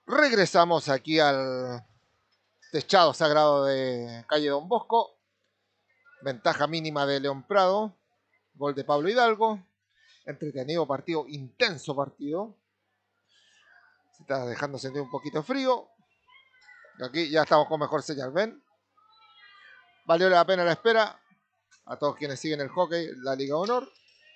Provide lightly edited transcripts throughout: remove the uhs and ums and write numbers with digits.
Regresamos aquí al techado sagrado de calle Don Bosco. Ventaja mínima de León Prado. Gol de Pablo Hidalgo. Entretenido partido, intenso partido. Se está dejando sentir un poquito frío. Aquí ya estamos con mejor señal, ¿ven? Valió la pena la espera. A todos quienes siguen el hockey, la Liga Honor.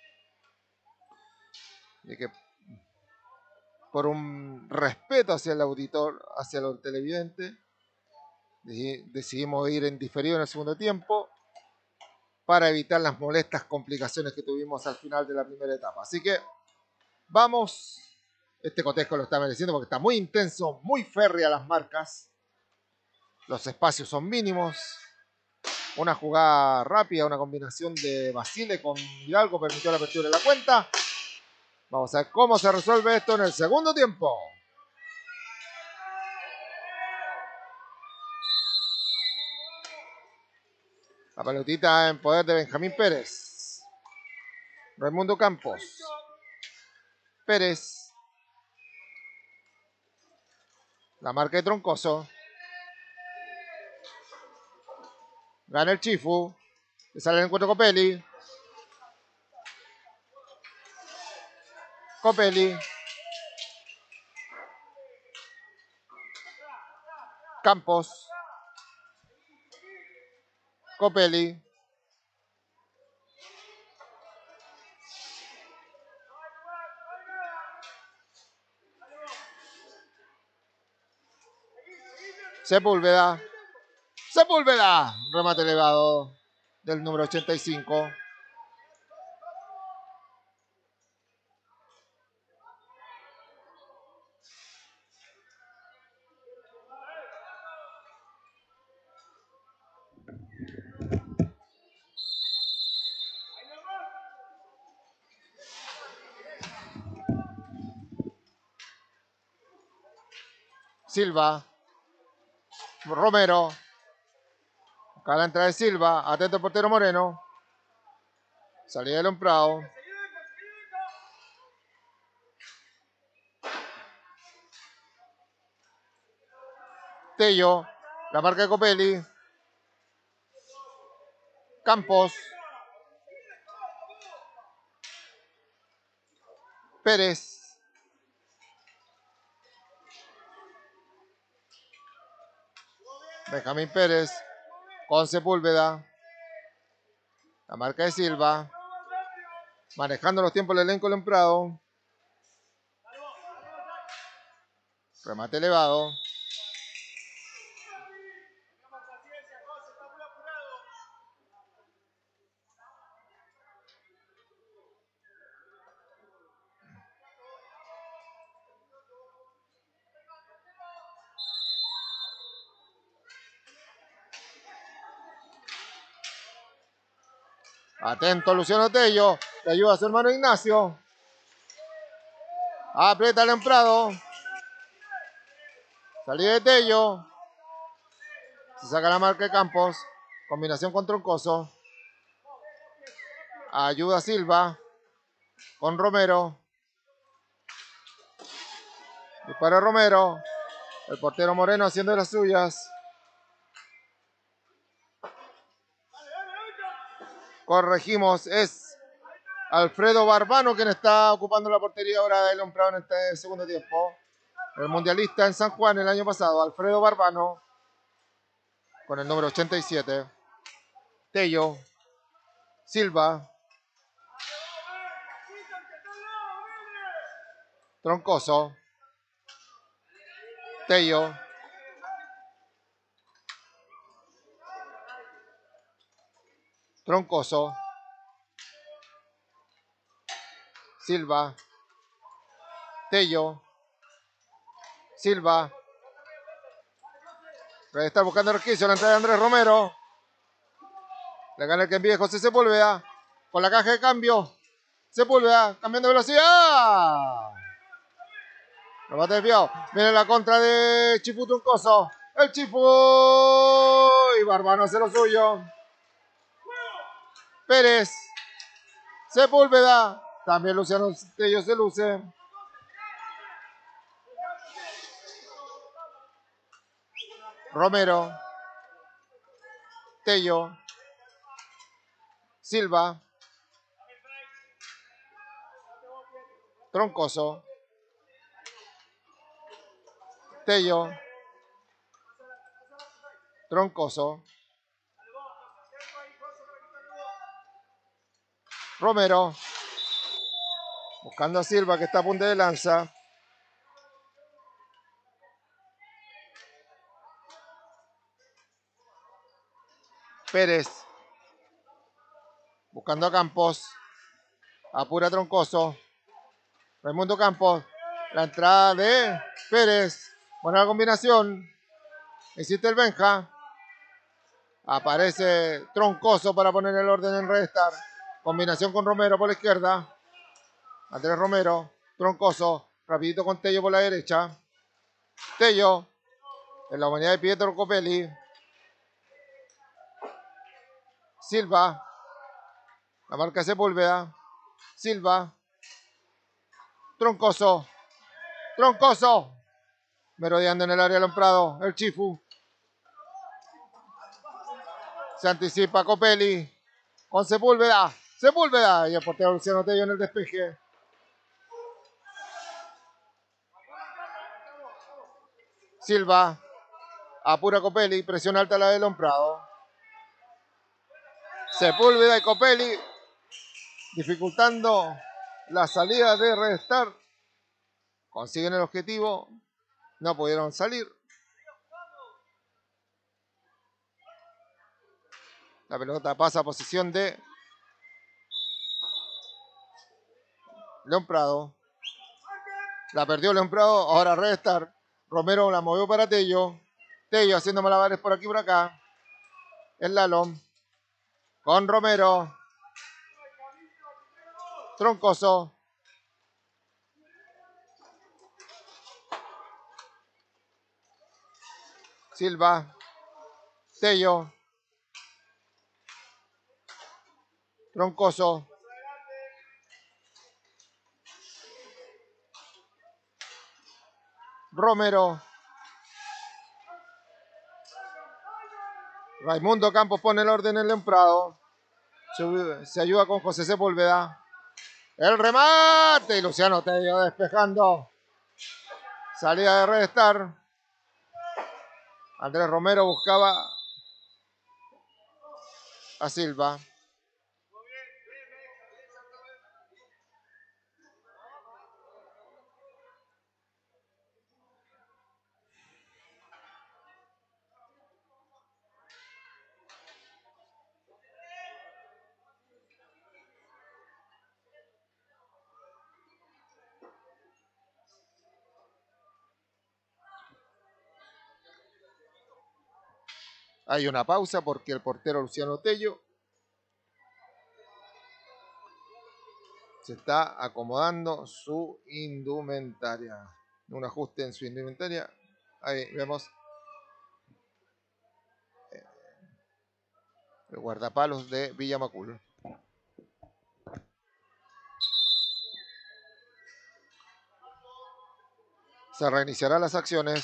Y que por un respeto hacia el auditor, hacia el televidente, decidimos ir en diferido en el segundo tiempo para evitar las molestas complicaciones que tuvimos al final de la primera etapa. Así que vamos. Este cotejo lo está mereciendo porque está muy intenso, muy férrea las marcas. Los espacios son mínimos. Una jugada rápida, una combinación de Basile con Hidalgo permitió la apertura de la cuenta. Vamos a ver cómo se resuelve esto en el segundo tiempo. La pelotita en poder de Benjamín Pérez. Raimundo Campos. Pérez. La marca de Troncoso. Gana el Chifu. Le sale el encuentro Copelli. Copelli. Campos. Copelli. Sepúlveda. Sepúlveda. Remate elevado del número 85. Silva. Romero. Acá la entrada de Silva. Atento el portero Moreno. Salida de León Prado. Tello. La marca de Copelli. Campos. Pérez. Benjamín Pérez. Con Sepúlveda. La marca de Silva. Manejando los tiempos del elenco León Prado. Remate elevado. Atento Luciano Tello. Le ayuda a su hermano Ignacio. Aprieta León Prado. Salida de Tello. Se saca la marca de Campos. Combinación con Troncoso. Ayuda a Silva. Con Romero. Dispara Romero. El portero Moreno haciendo las suyas. Corregimos. Es Alfredo Barbano quien está ocupando la portería ahora de León Prado en este segundo tiempo. El mundialista en San Juan el año pasado. Alfredo Barbano. Con el número 87. Tello. Silva. Troncoso. Tello. Troncoso. Silva. Tello. Silva. Está buscando el resquicio. La entrada de Andrés Romero. Le gana el que envíe José Sepúlveda. Con la caja de cambio. Sepúlveda. Cambiando de velocidad. Remate desviado. Viene la contra de Chifu Troncoso. El Chifu. Y Barbano hace lo suyo. Pérez. Sepúlveda. También Luciano Tello se luce. Romero. Tello. Silva. Troncoso. Tello. Troncoso. Romero. Buscando a Silva que está a punta de lanza. Pérez. Buscando a Campos. Apura Troncoso. Raimundo Campos. La entrada de Pérez. Buena combinación. Existe el Benja. Aparece Troncoso para poner el orden en Redestar. Combinación con Romero por la izquierda. Andrés Romero. Troncoso. Rapidito con Tello por la derecha. Tello. En la humanidad de Pietro Copelli. Silva. La marca Sepúlveda. Silva. Troncoso. Troncoso. Merodeando en el área del Prado. El Chifu. Se anticipa Copelli. Con Sepúlveda. Sepúlveda. Y el portero Luciano Tello en el despeje. Silva. Apura Copelli. Presión alta la del Prado. Sepúlveda y Copelli. Dificultando la salida de Redestar. Consiguen el objetivo. No pudieron salir. La pelota pasa a posición de León Prado. La perdió León Prado. Ahora Redestar. Romero la movió para Tello. Tello haciendo malabares por aquí y por acá. El Lalón. Con Romero. Troncoso. Silva. Tello. Troncoso. Romero. Raimundo Campos pone el orden en el Prado. Se ayuda con José Sepúlveda. El remate. Y Luciano Tello despejando. Salida de Redestar. Andrés Romero buscaba a Silva. Hay una pausa porque el portero Luciano Tello se está acomodando su indumentaria. Un ajuste en su indumentaria. Ahí vemos el guardapalos de Villamacul. Se reiniciarán las acciones.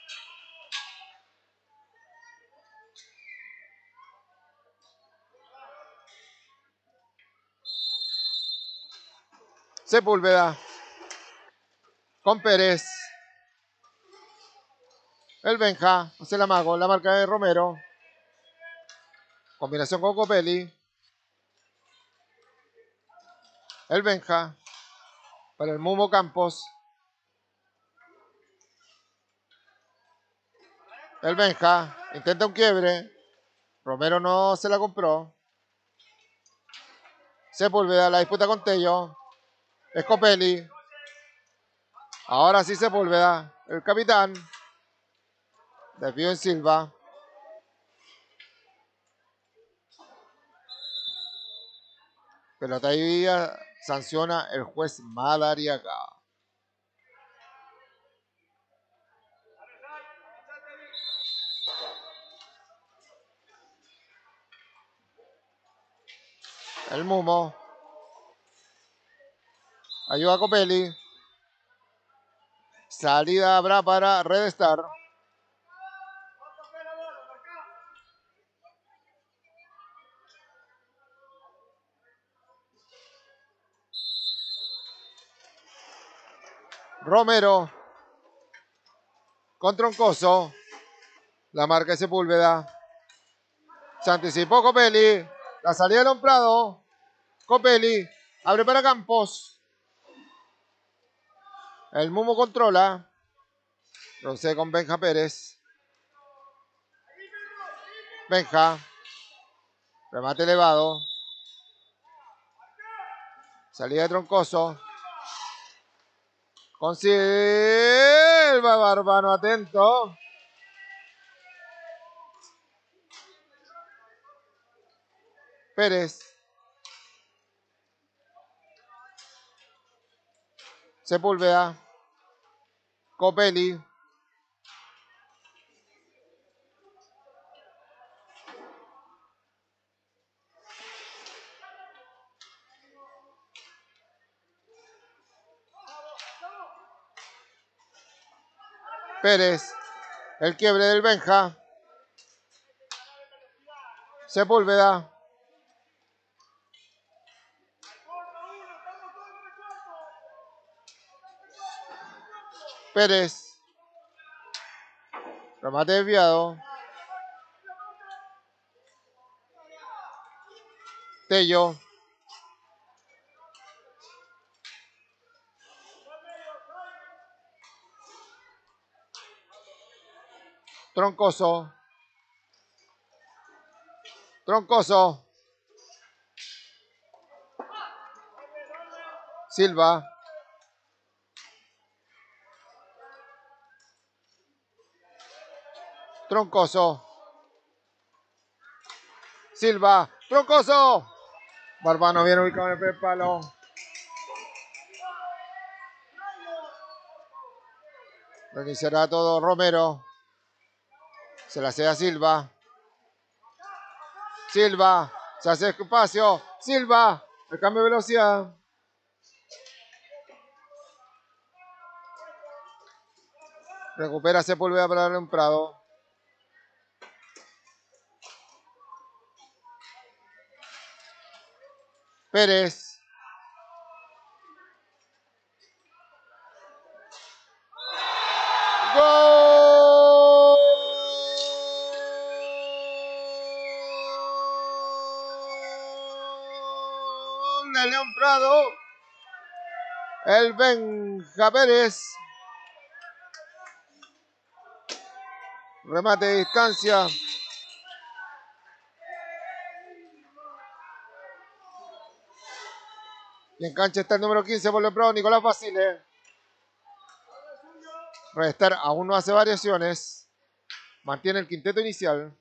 Sepúlveda. Con Pérez. El Benja. Hace el amago. La marca de Romero. Combinación con Copelli. El Benja. Para el Mumo Campos. El Benja. Intenta un quiebre. Romero no se la compró. Sepúlveda. La disputa con Tello. Es Copelli. Ahora sí Sepúlveda. El capitán. Desvío en Silva. Pelota ahí sanciona el juez Madariaga. El Mumo. Ayuda a Copelli. Salida habrá para Redestar. Romero. Con Troncoso. La marca de Sepúlveda. Se anticipó Copelli. La salida de Lomprado. Copelli. Abre para Campos. El Mumo controla. Procede con Benja Pérez. Benja. Remate elevado. Salida de Troncoso. Con Silva. Barbano atento. Pérez. Sepúlveda. Copelli. Pérez. El quiebre del Benja. Sepúlveda. Pérez. Remate desviado. Tello. Troncoso. Troncoso. Silva. Troncoso. Silva. Troncoso. Barbano bien ubicado en el primer palo. Lo iniciará todo Romero. Se la cede a Silva. Silva. Se hace espacio. Silva. El cambio de velocidad. Recupera Sepúlveda para darle un Prado. Pérez. ¡Gol! De León Prado. El Benja Pérez. Remate de distancia. Y en cancha está el número 15 por León Prado, Nicolás Basile. Restar aún no hace variaciones. Mantiene el quinteto inicial.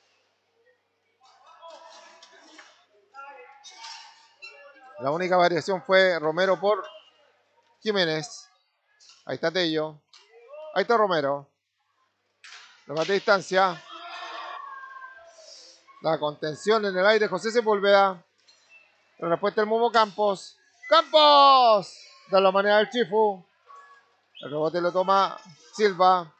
La única variación fue Romero por Jiménez. Ahí está Tello. Ahí está Romero. Remate de distancia. La contención en el aire, José Sepúlveda. La respuesta del Momo Campos. ¡Campos! De la manera del Chifu. El rebote lo toma Silva.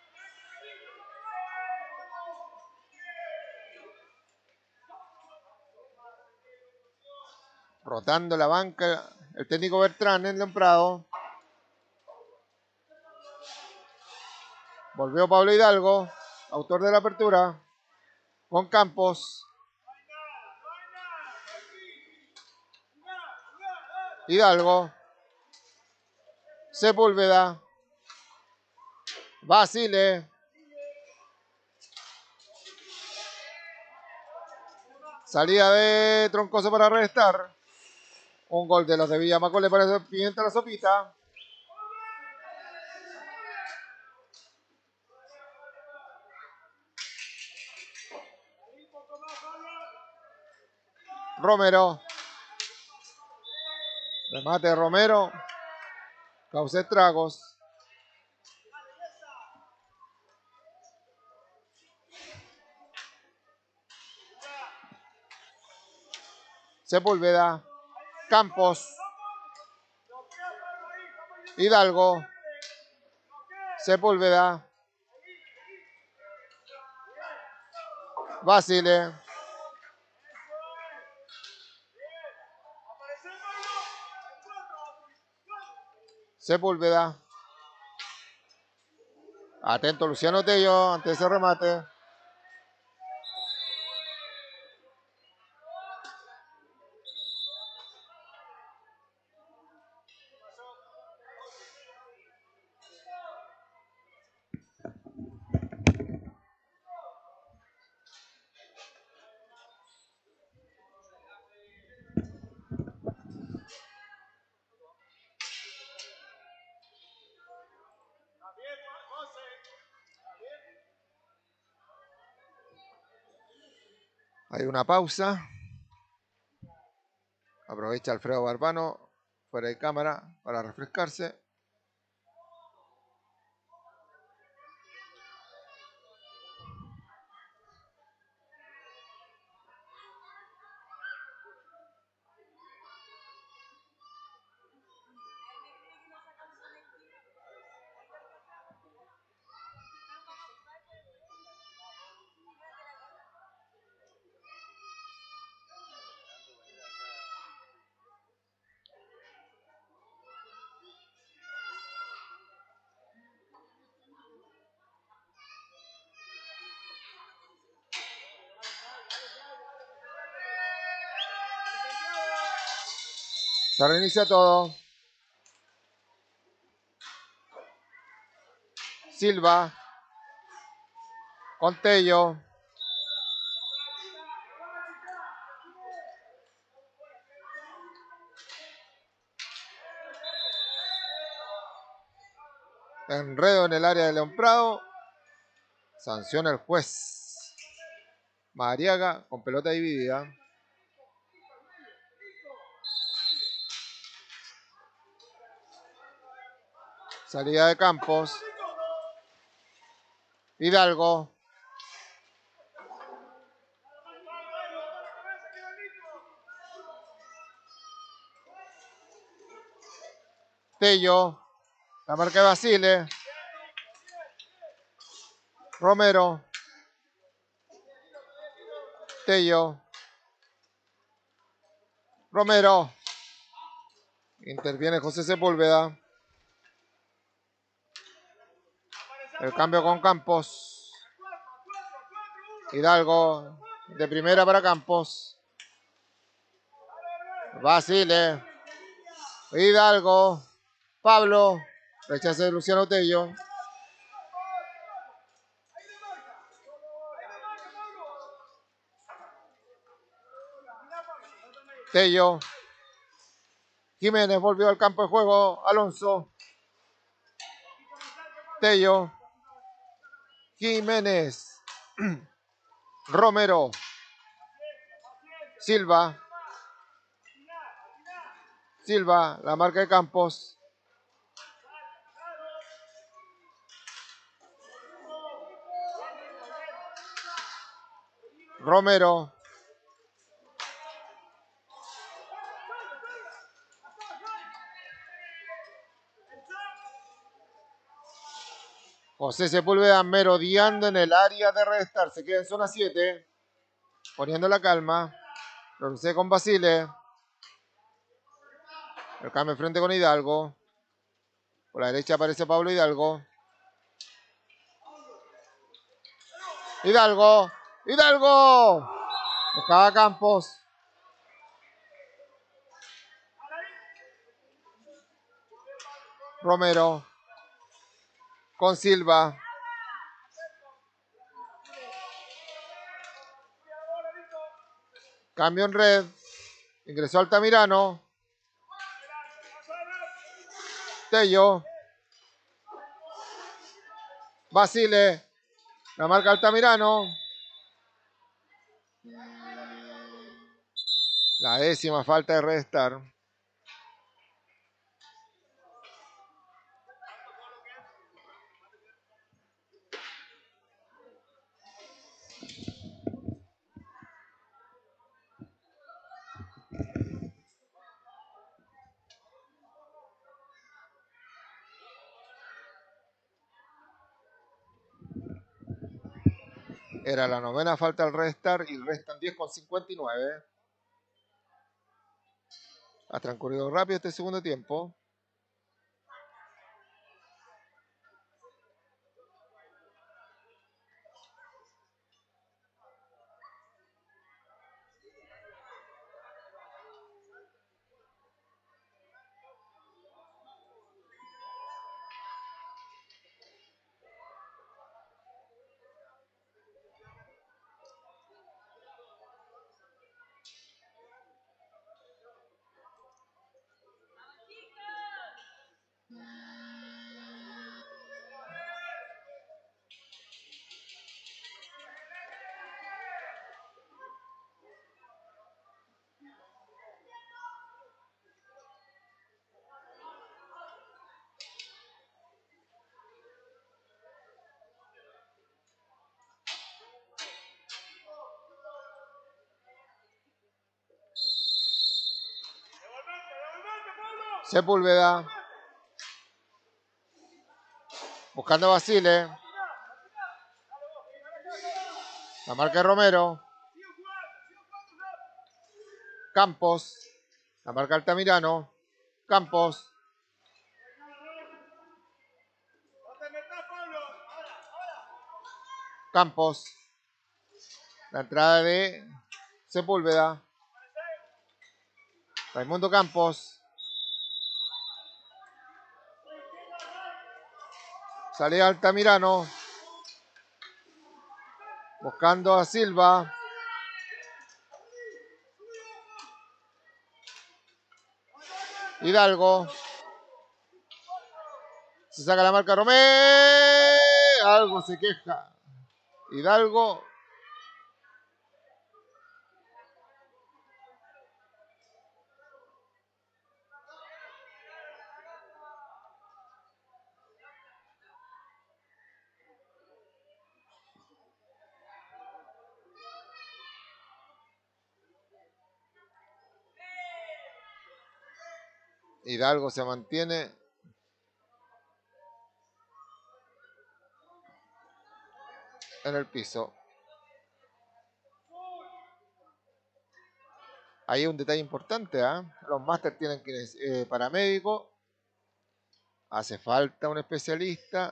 Rotando la banca el técnico Bertrán en León Prado. Volvió Pablo Hidalgo, autor de la apertura. Con Campos. Hidalgo. Sepúlveda. Basile. Salida de Troncoso para restar. Un gol de los de Villamacol para Pimienta la Sopita. Romero. Remate de Romero. Causa estragos. Sepúlveda. Campos. Hidalgo. Sepúlveda. Basile. Sepúlveda. Atento Luciano Tello ante ese remate. Hay una pausa. Aprovecha Alfredo Barbano fuera de cámara para refrescarse. Se reinicia todo. Silva. Con Tello. Enredo en el área de León Prado. Sanciona el juez Mariaga con pelota dividida. Salida de Campos. Hidalgo. Tello. La marca de Basile. Romero. Tello. Romero. Interviene José Sepúlveda. El cambio con Campos. Hidalgo. De primera para Campos. Basile. Hidalgo. Pablo. Rechazo de Luciano Tello. Tello. Jiménez volvió al campo de juego. Alonso. Tello. Jiménez. Romero. Silva. Silva, la marca de Campos. Romero. José Sepúlveda merodeando en el área de restar. Se queda en zona 7. Poniendo la calma. Lo crucé con Basile. El cambio frente con Hidalgo. Por la derecha aparece Pablo Hidalgo. Hidalgo. Hidalgo. Buscaba Campos. Romero. Con Silva. Cambio en red. Ingresó Altamirano. Tello. Basile. La marca Altamirano. La 10ª falta de restar. Era la 9ª falta al restar y restan 10:59. Ha transcurrido rápido este segundo tiempo. Sepúlveda. Buscando a Basile. La marca de Romero. Campos. La marca Altamirano. Campos. Campos. La entrada de Sepúlveda. Raimundo Campos. Salida Altamirano. Buscando a Silva. Hidalgo. Se saca la marca Romero. Algo se queja. Hidalgo. Hidalgo se mantiene. En el piso. Ahí hay un detalle importante, ¿eh? Los máster tienen que paramédico. Hace falta un especialista.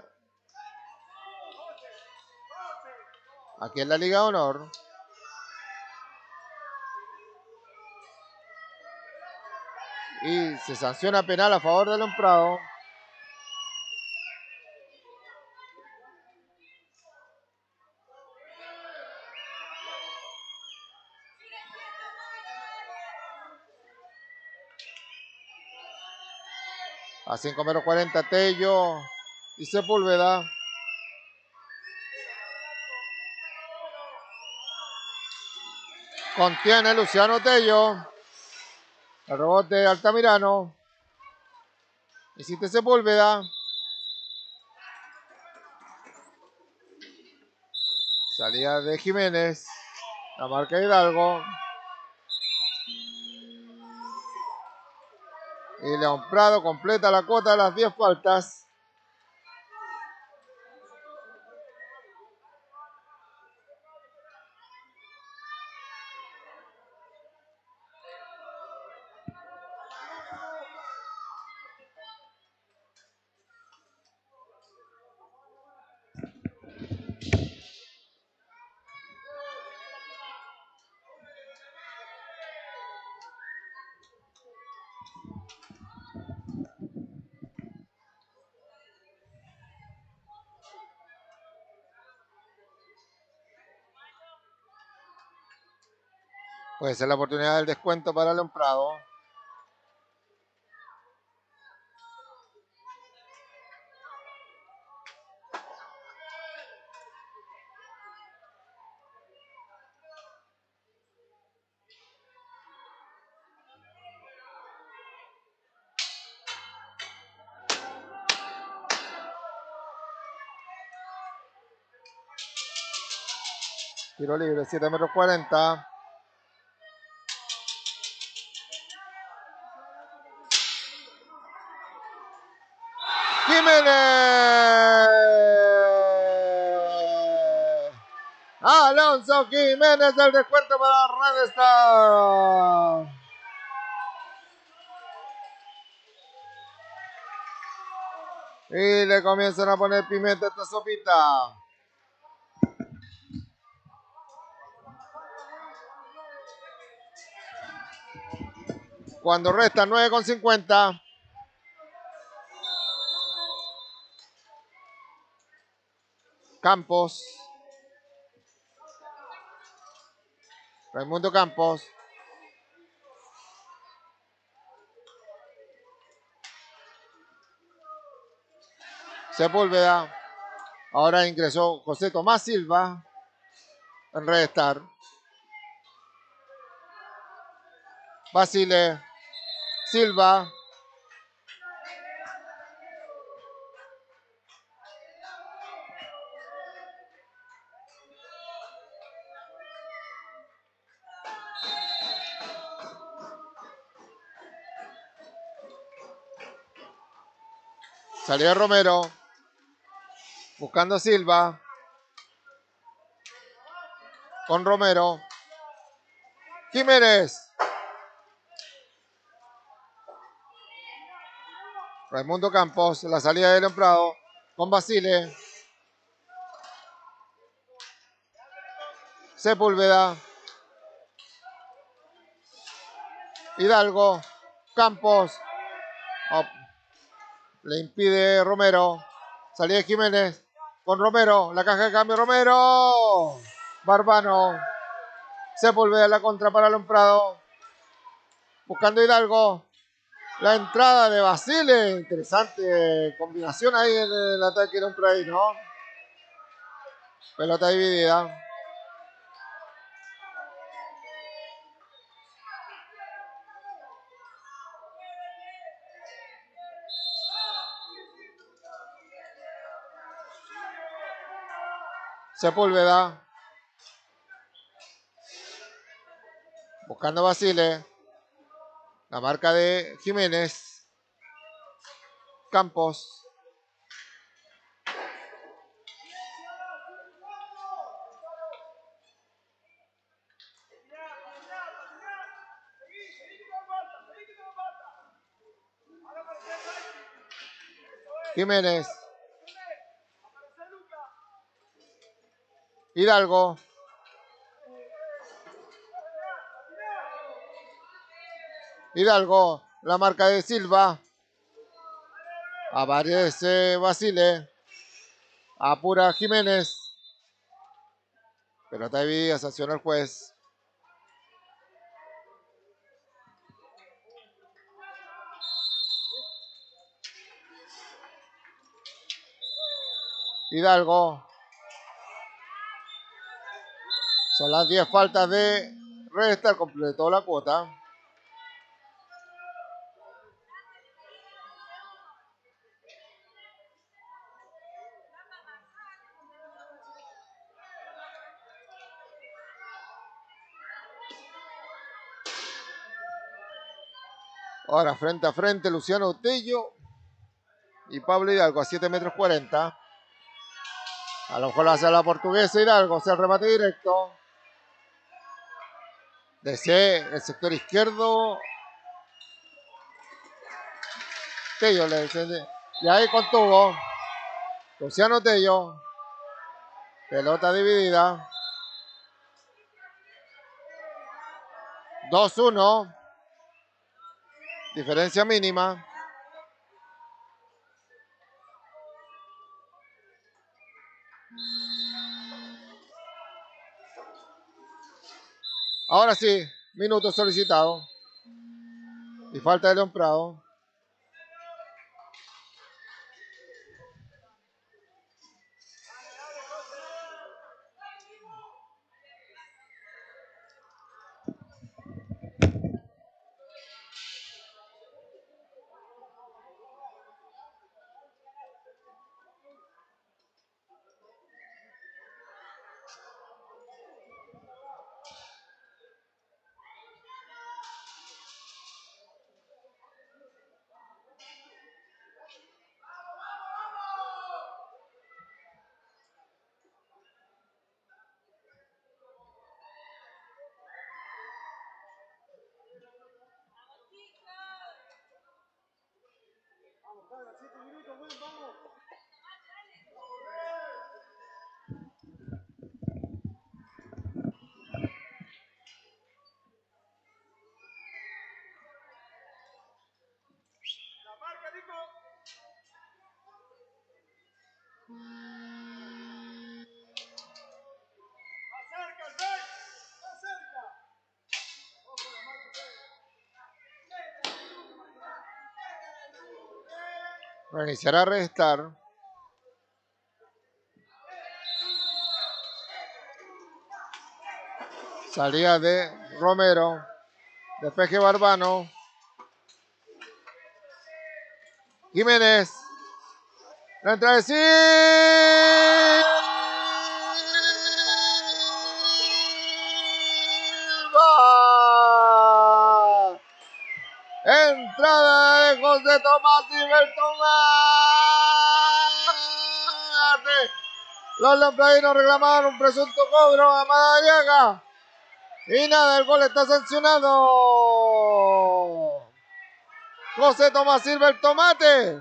Aquí en la Liga de Honor. Y se sanciona penal a favor de León Prado. A 5:40 Tello y Sepúlveda. Contiene Luciano Tello. El rebote de Altamirano. Hiciste Sepúlveda. Salida de Jiménez. La marca Hidalgo. Y León Prado completa la cuota de las 10 faltas. Puede ser la oportunidad del descuento para León Prado. Tiro libre, 7:40. Jiménez. Alonso Jiménez del descuento para Red Star. Y le comienzan a poner pimienta a esta sopita. Cuando resta 9:50. Campos. Raimundo Campos. Sepúlveda. Ahora ingresó José Tomás Silva en Red Star. Basile. Silva. Salida de Romero. Buscando Silva. Con Romero. Jiménez. Raimundo Campos. La salida de León Prado. Con Basile. Sepúlveda. Hidalgo. Campos. Oh, le impide Romero. Salida de Jiménez. Con Romero. La caja de cambio Romero. Barbano. Sepúlveda la contra para León Prado. Buscando Hidalgo. La entrada de Basile. Interesante combinación ahí en el ataque de León Prado, ¿no? Pelota dividida. Sepúlveda. Buscando Basile. La marca de Jiménez. Campos. Jiménez. Hidalgo. Hidalgo. La marca de Silva. Aparece Basile. Apura Jiménez. Pelota dividida. Sanciona el juez. Hidalgo. Son las 10 faltas de Red. Completó la cuota. Ahora frente a frente Luciano Tello y Pablo Hidalgo a 7 metros 40. A lo mejor lo hace la portuguesa Hidalgo. Hace el remate directo. Desde el sector izquierdo. Tello le desciende. Y ahí contuvo. Luciano Tello. Pelota dividida. 2-1. Diferencia mínima. Ahora sí, minuto solicitado. Y falta de León Prado. Reiniciará a restar. Salida de Romero. Despeje Barbano. Jiménez. La entrada de Silva. Entrada de José Tomás y Bertomán. tomate. Los lampradinos reclamaron un presunto cobro a Madariaga. Y nada, el gol está sancionado. José Tomás Silva, el tomate.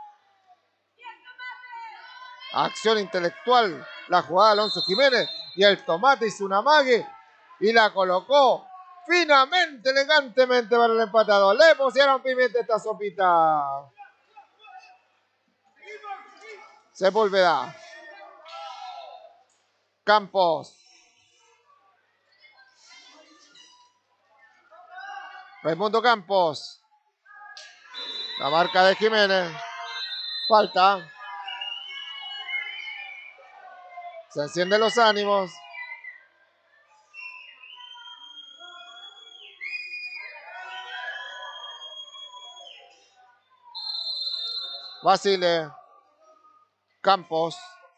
Acción intelectual. La jugada de Alonso Jiménez. Y el tomate hizo una mague. Y la colocó finamente, elegantemente para el empatador. Le pusieron pimienta a esta sopita. Sepúlveda. Campos. Raimundo Campos. La marca de Jiménez. Falta. Se encienden los ánimos. Basile. Campos.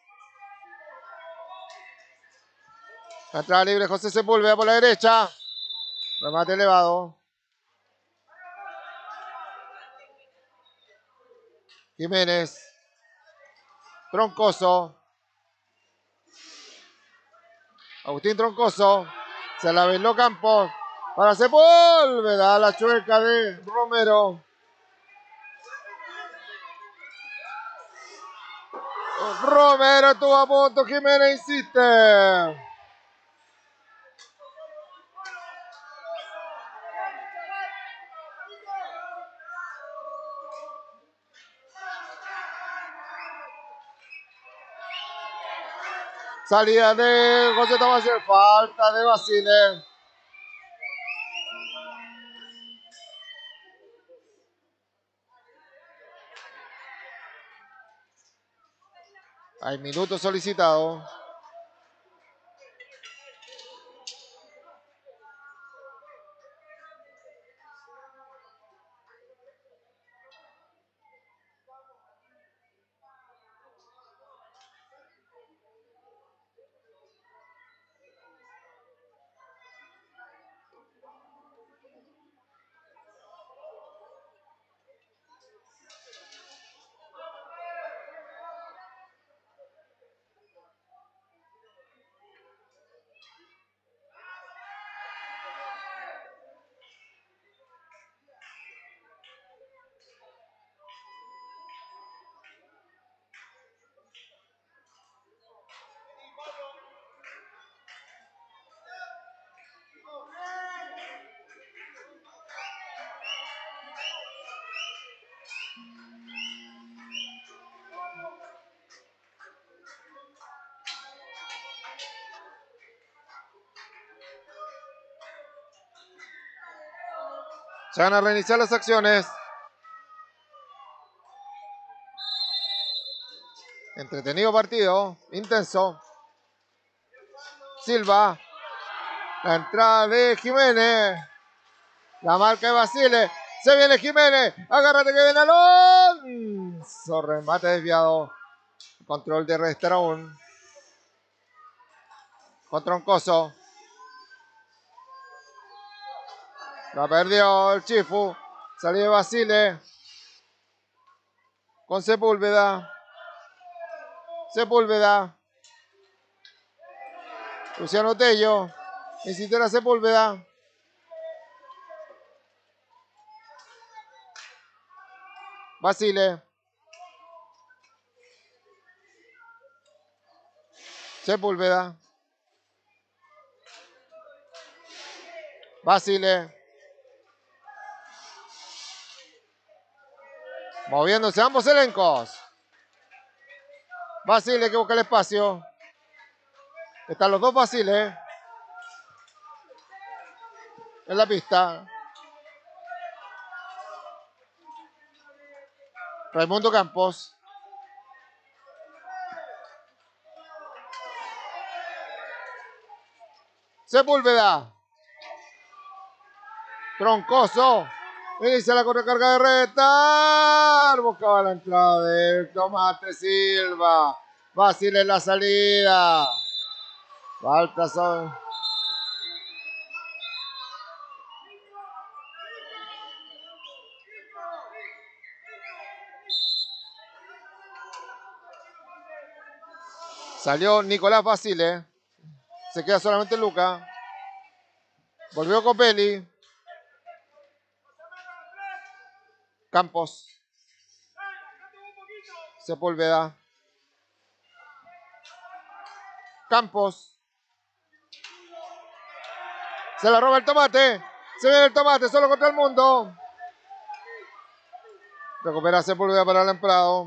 La entrada libre José Sepúlveda por la derecha. Remate elevado. Jiménez. Troncoso. Agustín Troncoso. Se la bailó Campos. Para Sepúlveda. La chueca de Romero. Romero estuvo a punto. Jiménez insiste. Salida de José Tomás. Falta de Basile. Hay minutos solicitados. Se van a reiniciar las acciones. Entretenido partido, intenso. Silva. La entrada de Jiménez. La marca de Basile. Se viene Jiménez. Agárrate que viene Alonso. Remate desviado. Control de Restaurant. Con Troncoso. La perdió el Chifu. Salió de Basile. Con Sepúlveda. Sepúlveda. Luciano Tello. Insiste la Sepúlveda. Basile. Sepúlveda. Basile. Moviéndose ambos elencos. Basile que busca el espacio. Están los dos Basile en la pista. Raimundo Campos. Sepúlveda. Troncoso. Inicia la contracarga de retar. Buscaba la entrada del Tomate Silva. Basile en la salida. Falta sobre. Salió Nicolás Basile. Se queda solamente Luca. Volvió Copelli. Campos. Sepúlveda. Campos. Se la roba el Tomate. Se viene el Tomate solo contra el mundo. Recupera Sepúlveda para el Emprado.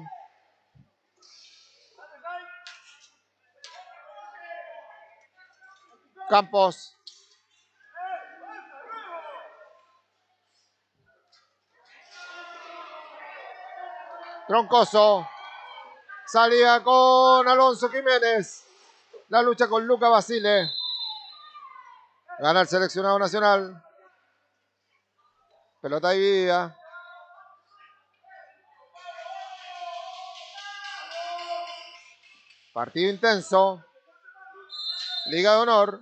Campos. Troncoso. Salía con Alonso Jiménez. La lucha con Luca Basile. Gana el seleccionado nacional. Pelota dividida. Partido intenso. Liga de honor.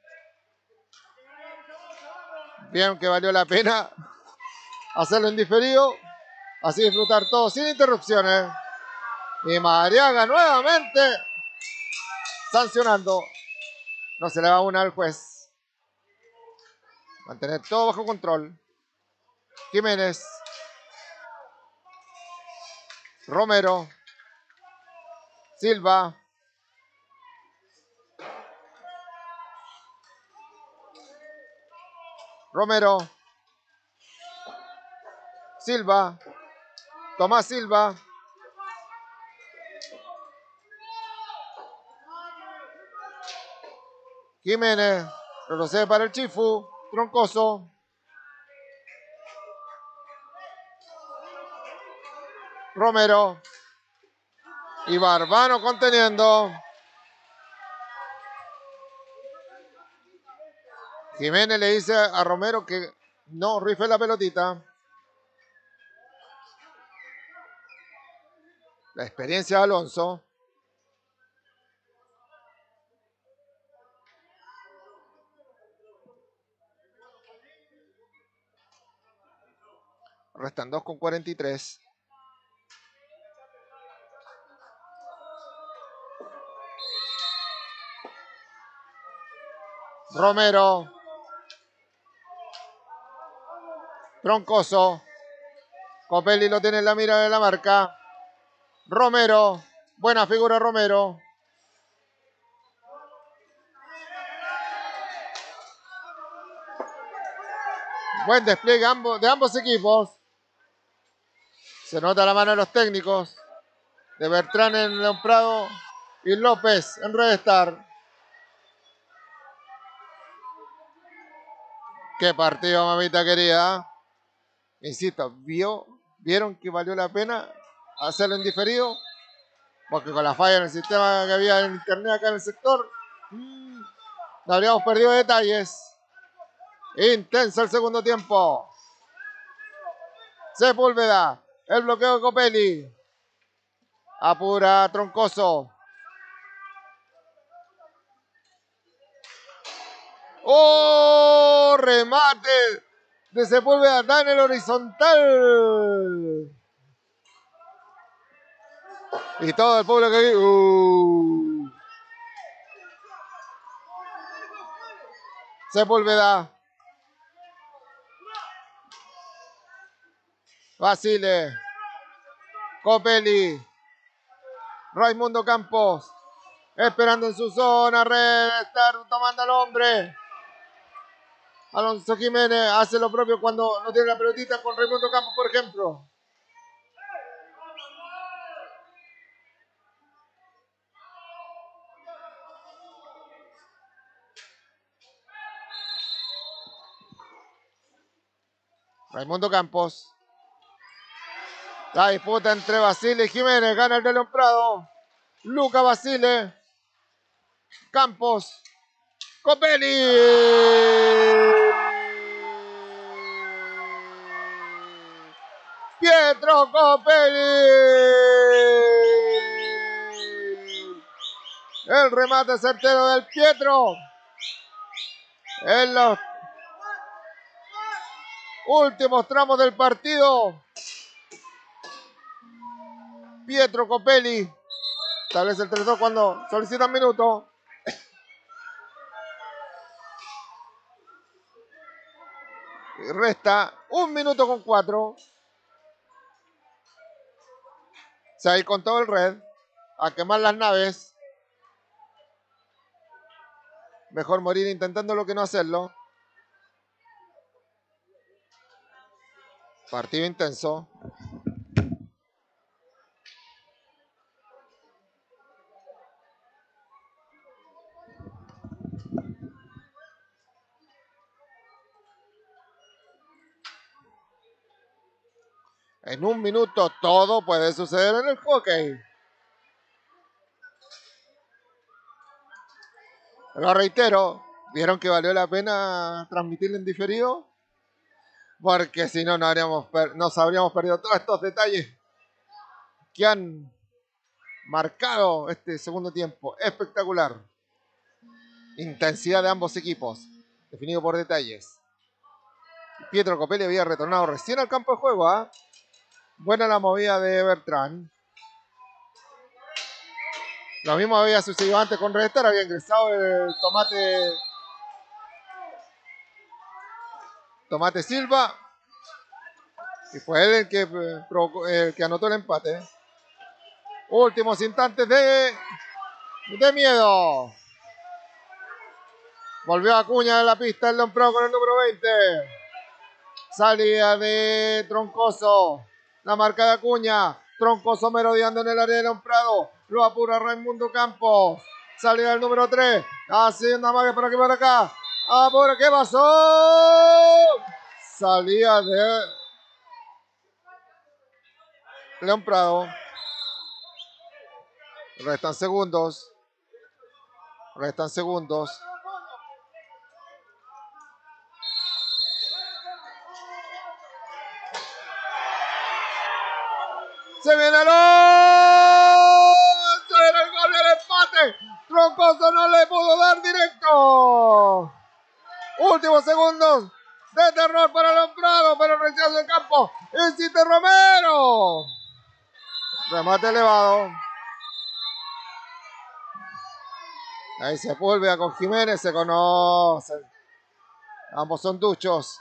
Bien que valió la pena hacerlo en diferido. Así disfrutar todo sin interrupciones. Y Mariaga nuevamente sancionando. No se le va una al juez. Mantener todo bajo control. Jiménez. Romero. Silva. Romero. Silva. Tomás Silva. Jiménez. Retrocede para el Chifu. Troncoso. Romero. Y Barbano conteniendo. Jiménez le dice a Romero que no rife la pelotita. La experiencia de Alonso. Restan 2:43. Romero. Troncoso. Copelli lo tiene en la mira de la marca. Romero. Buena figura Romero. Buen despliegue de ambos equipos. Se nota la mano de los técnicos. De Bertrán en León Prado y López en Red Star. Qué partido, mamita querida. Insisto, ¿vieron que valió la pena hacerlo en diferido? Porque con la falla en el sistema que había en internet acá en el sector, no habríamos perdido detalles. Intenso el segundo tiempo. Sepúlveda. El bloqueo de Copelli. Apura Troncoso. ¡Oh! Remate de Sepúlveda. Da en el horizontal. Y todo el público aquí. Sepúlveda. Basile. Copelli. Raimundo Campos. Esperando en su zona. Red Star tomando al hombre. Alonso Jiménez hace lo propio cuando no tiene la pelotita con Raimundo Campos, por ejemplo. Raimundo Campos. La disputa entre Basile y Jiménez. Gana el de León Prado. Luca Basile. Campos. Copelli. Pietro Copelli. El remate certero del Pietro. En los últimos tramos del partido. Pietro Copelli. Establece el 3-2 cuando solicitan minuto. Y resta 1 minuto con 4. Se va a ir con todo el red. A quemar las naves. Mejor morir intentándolo que no hacerlo. Partido intenso. En 1 minuto todo puede suceder en el hockey. Lo reitero, ¿vieron que valió la pena transmitirlo en diferido? Porque si no, nos habríamos perdido todos estos detalles que han marcado este segundo tiempo. Espectacular. Intensidad de ambos equipos, definido por detalles. Pietro Copelli había retornado recién al campo de juego. Buena la movida de Bertrand. Lo mismo había sucedido antes con Red Star. Había ingresado el Tomate Silva. Y fue él el que anotó el empate. Últimos instantes de miedo. Volvió Acuña en la pista el León Pro con el número 20. Salida de Troncoso. La marca de Acuña. Troncoso merodeando en el área de León Prado. Lo apura Raimundo Campos. Salida del número 3. Haciendo amague por aquí por acá. Apura, ¿qué pasó? Salida de León Prado. Restan segundos. Se viene el gol del empate. Troncoso no le pudo dar directo. Últimos segundos de terror para León Prado, pero rechazo el campo. Insiste Romero. Remate elevado. Ahí se Sepúlveda con Jiménez, se conocen. Ambos son duchos.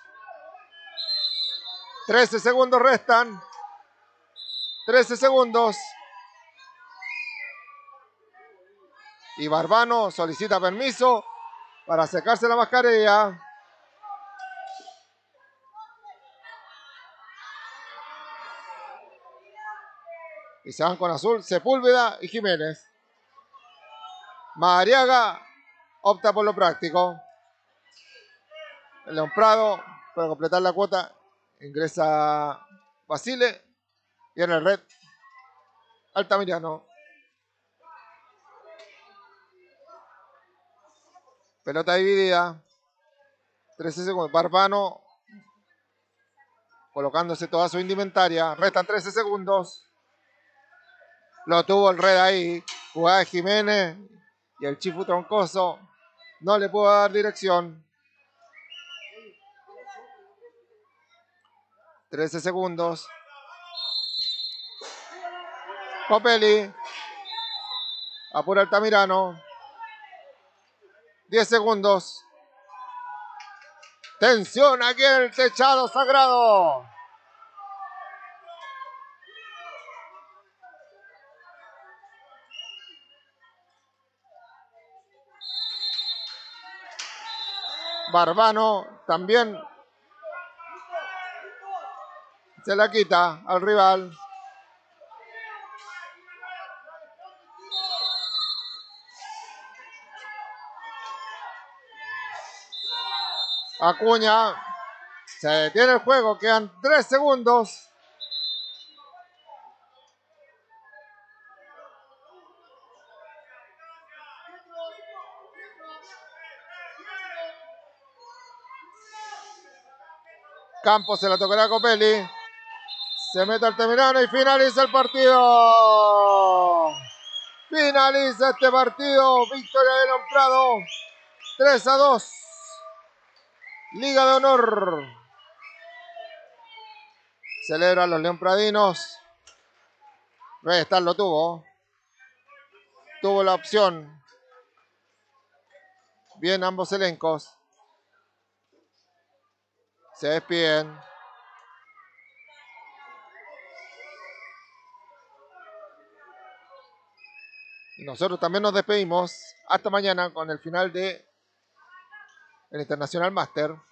13 segundos restan. 13 segundos. Y Barbano solicita permiso para secarse la mascarilla. Y se van con azul Sepúlveda y Jiménez. Madariaga opta por lo práctico. El León Prado, para completar la cuota, ingresa Basile. Y en el red, Altamirano. Pelota dividida. 13 segundos. Barbano colocándose toda su indumentaria. Restan 13 segundos. Lo tuvo el red ahí. Jugada de Jiménez. Y el Chifu Troncoso no le pudo dar dirección. 13 segundos. Copelli. Apura Altamirano. 10 segundos. Tensión aquí en el techado sagrado. Barbano también se la quita al rival. Acuña. Se detiene el juego. Quedan 3 segundos. Campos se la tocará a Copelli. Se mete Altamirano y finaliza el partido. Finaliza este partido. Victoria de León Prado. 3-2. Liga de Honor. Celebran los leonpradinos. Red Star lo tuvo. tuvo la opción. Bien ambos elencos. Se despiden. Y nosotros también nos despedimos. Hasta mañana con el final de el International Master.